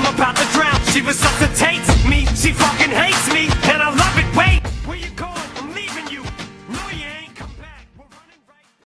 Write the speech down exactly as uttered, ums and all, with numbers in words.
I'm about to drown. She was such a